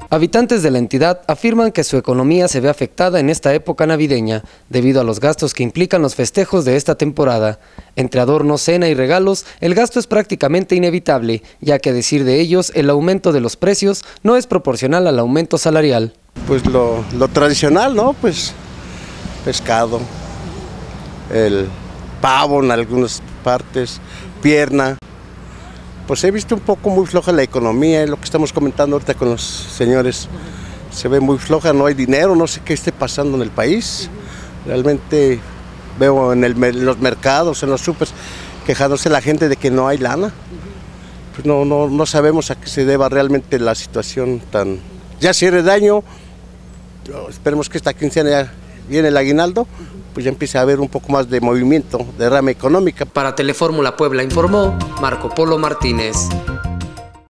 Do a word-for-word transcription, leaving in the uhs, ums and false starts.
Habitantes de la entidad afirman que su economía se ve afectada en esta época navideña debido a los gastos que implican los festejos de esta temporada. Entre adornos, cena y regalos, el gasto es prácticamente inevitable, ya que a decir de ellos, el aumento de los precios no es proporcional al aumento salarial. Pues lo, lo tradicional, ¿no? Pues pescado, el pavo en algunas partes, pierna. Pues he visto un poco muy floja la economía, es lo que estamos comentando ahorita con los señores. Se ve muy floja, no hay dinero, no sé qué esté pasando en el país. Realmente veo en, el, en los mercados, en los supers, quejándose la gente de que no hay lana. Pues no, no, no sabemos a qué se deba realmente la situación tan... Ya cierre de año, esperemos que esta quincena ya viene el aguinaldo, pues ya empieza a haber un poco más de movimiento, de rama económica. Para Telefórmula Puebla informó Marco Polo Martínez.